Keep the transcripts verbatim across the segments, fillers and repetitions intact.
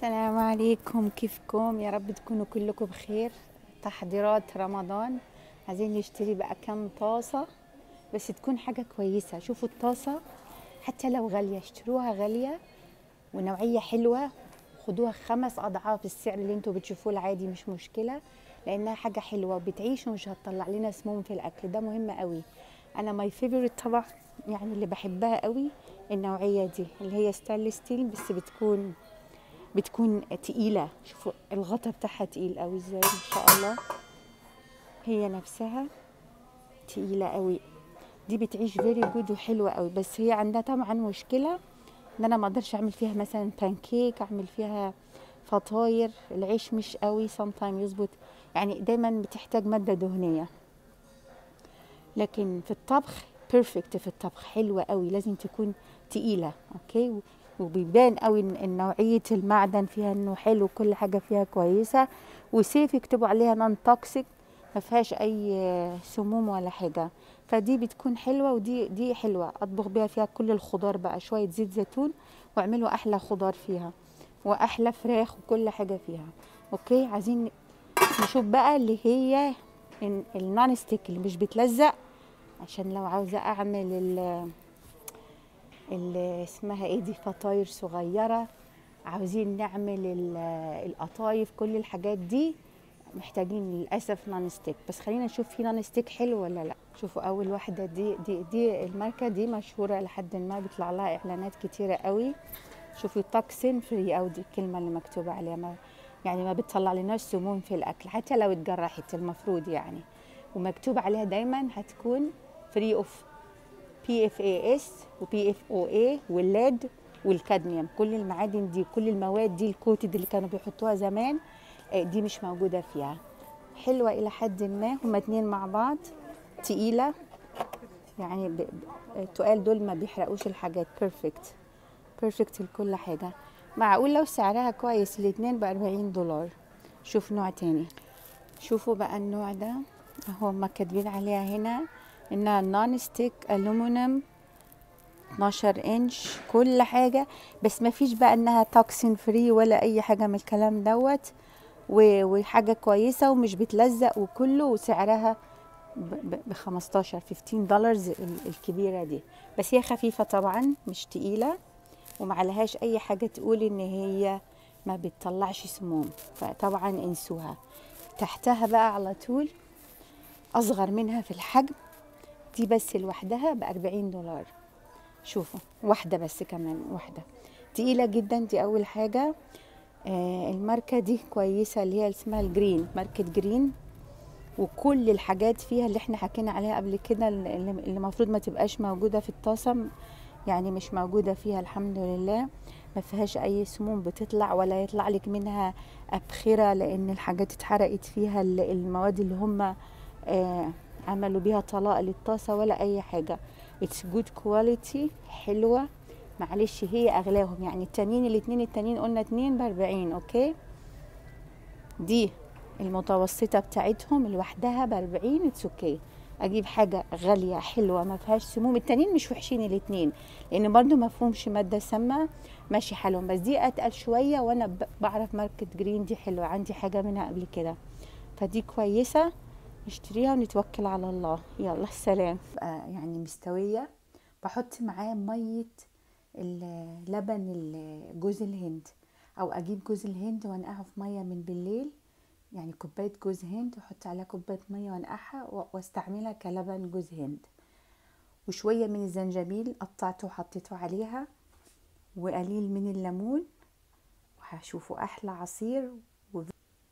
السلام عليكم، كيفكم؟ يا رب تكونوا كلكم بخير. تحضيرات رمضان، عايزين نشتري بقى كام طاسة بس تكون حاجة كويسة. شوفوا الطاسة حتى لو غالية اشتروها غالية ونوعية حلوة، خدوها خمس أضعاف السعر اللي انتوا بتشوفوه العادي، مش مشكلة، لأنها حاجة حلوة وبتعيش ومش هتطلع لنا سموم في الأكل. ده مهم قوي. أنا ماي فيفورت طبعا، يعني اللي بحبها قوي النوعية دي اللي هي ستانلس ستيل، بس بتكون بتكون تقيلة. شوفوا الغطا بتاعها تقيل قوي ازاي، ما شاء الله. هي نفسها تقيلة قوي. دي بتعيش فيري جود وحلوة قوي، بس هي عندها طبعا مشكلة ان انا ما اقدرش اعمل فيها مثلا بانكيك، اعمل فيها فطاير. العيش مش قوي سام تايم يظبط، يعني دايما بتحتاج مادة دهنية. لكن في الطبخ بيرفكت، في الطبخ حلوة قوي. لازم تكون تقيلة، اوكي. وبيبان قوي ان نوعية المعدن فيها انه حلو، كل حاجة فيها كويسة وسيف. يكتبوا عليها نون توكسيك، ما فيهاش اي سموم ولا حاجة. فدي بتكون حلوة، ودي دي حلوة اطبخ بيها. فيها كل الخضار بقى، شوية زيت زيتون واعملوا احلى خضار فيها واحلى فراخ وكل حاجة فيها. اوكي، عايزين نشوف بقى اللي هي النون ستيك اللي مش بتلزق، عشان لو عاوزة اعمل ال اللي اسمها ايه دي، فطاير صغيرة، عاوزين نعمل القطايف، كل الحاجات دي محتاجين للاسف نون ستيك. بس خلينا نشوف في نون ستيك حلو ولا لا. شوفوا اول واحدة دي دي دي الماركة دي مشهورة لحد ما، بيطلع لها اعلانات كتيرة قوي. شوفوا توكسين فري، او دي الكلمة اللي مكتوبة عليها، ما يعني ما بتطلع لناش سموم في الاكل حتى لو اتجرحت المفروض يعني. ومكتوب عليها دايما هتكون فري اوف بي اف اي اس وبي اف او اي والليد والكادميوم. كل المعادن دي، كل المواد دي الكوتد اللي كانوا بيحطوها زمان، دي مش موجودة فيها. حلوة إلى حد ما، هما اتنين مع بعض. تقيلة يعني، ب... ب... التقال دول ما بيحرقوش الحاجات. بيرفكت بيرفكت لكل حاجة. معقول لو سعرها كويس الاتنين بأربعين دولار. شوف نوع تاني. شوفوا بقى النوع ده اهو، ما كاتبين عليها هنا انها نون ستيك الومنيوم اتناشر انش كل حاجة، بس ما فيش بقى انها توكسين فري ولا اي حاجة من الكلام دوت. وحاجة كويسة ومش بتلزق وكله، وسعرها ب خمستاشر خمستاشر دولار الكبيرة دي. بس هي خفيفة طبعا، مش تقيلة، ومعلهاش اي حاجة تقول ان هي ما بتطلعش سموم، فطبعا انسوها. تحتها بقى على طول اصغر منها في الحجم، دي بس لوحدها بأربعين دولار. شوفوا واحدة بس، كمان واحدة. تقيلة جدا، دي أول حاجة. آه الماركة دي كويسة، اللي هي اسمها الجرين، ماركة جرين. وكل الحاجات فيها اللي احنا حكينا عليها قبل كده، اللي المفروض ما تبقاش موجودة في الطاسة، يعني مش موجودة فيها الحمد لله. ما فيهاش أي سموم بتطلع ولا يطلع لك منها أبخرة، لأن الحاجات اتحرقت فيها المواد اللي هم آه عملوا بيها طلاء للطاسة ولا أي حاجة. اتس جود كواليتي، حلوة. معلش هي أغلاهم، يعني التانيين الاتنين التانيين قلنا اتنين بأربعين، أوكي. دي المتوسطة بتاعتهم لوحدها بأربعين، اتس اوكي. اجيب حاجة غالية حلوة ما فيهاش سموم. التانيين مش وحشين الاتنين، لان برضو ما فيهمش مادة سامة، ماشي حالهم. بس دي اتقل شوية، وانا بعرف ماركة جرين دي حلوة، عندي حاجة منها قبل كده، فدي كويسة. نشتريها ونتوكل على الله. يلا سلام. يعني مستوية، بحط معاه مية اللبن جوز الهند، او اجيب جوز الهند وانقعه في مية من بالليل، يعني كوباية جوز هند واحط عليها كوباية مية وانقعها واستعملها كلبن جوز هند. وشوية من الزنجبيل قطعته وحطيته عليها، وقليل من الليمون، وهشوفوا احلى عصير. و...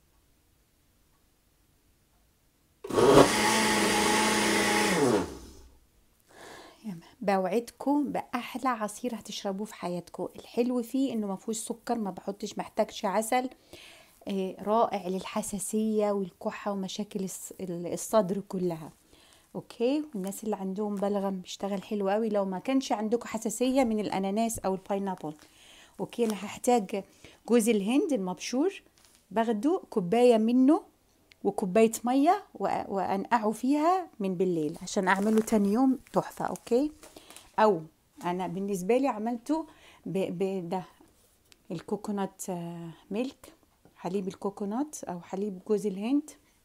بوعدكم باحلى عصير هتشربوه في حياتكم. الحلو فيه انه ما فيهوش سكر، ما بحطش، محتاجش عسل. رائع للحساسية والكحة ومشاكل الصدر كلها، اوكي. والناس اللي عندهم بلغم بيشتغل حلو قوي لو ما كانش عندكم حساسية من الاناناس او الباينابل. اوكي، انا هحتاج جوز الهند المبشور، باخده كوباية منه وكوباية مية وانقعه فيها من بالليل عشان اعمله تاني يوم تحفة، اوكي. او انا بالنسبة لي عملته بده الكوكونات ميلك، حليب الكوكونات او حليب جوز الهند.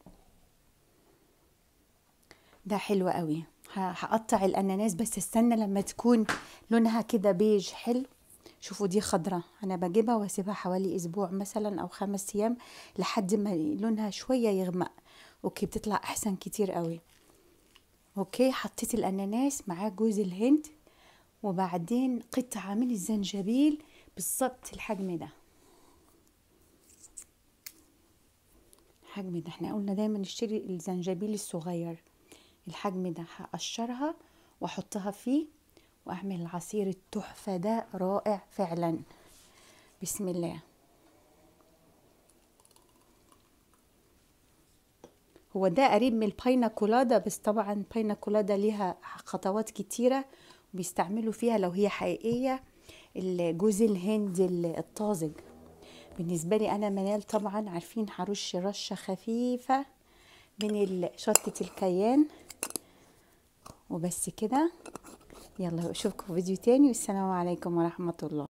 ده حلو قوي. هقطع الاناناس بس استنى لما تكون لونها كده بيج حلو. شوفوا دي خضرة، انا بجيبها واسيبها حوالي اسبوع مثلا او خمس ايام لحد ما لونها شوية يغمق. اوكي بتطلع احسن كتير قوي. اوكي حطيت الاناناس معاه جوز الهند، وبعدين قطعة من الزنجبيل بالظبط الحجم ده. الحجم ده احنا قلنا دايما نشتري الزنجبيل الصغير. الحجم ده هقشرها واحطها فيه واعمل العصير التحفة ده، رائع فعلا. بسم الله. هو ده قريب من الباينا كولادا، بس طبعا الباينا كولادا ليها خطوات كتيرة بيستعملوا فيها لو هي حقيقية جوز الهند الطازج. بالنسبة لي أنا منال طبعا عارفين هرش رشة خفيفة من شطة الكيان وبس كده. يلا اشوفكم في فيديو تاني، والسلام عليكم ورحمة الله.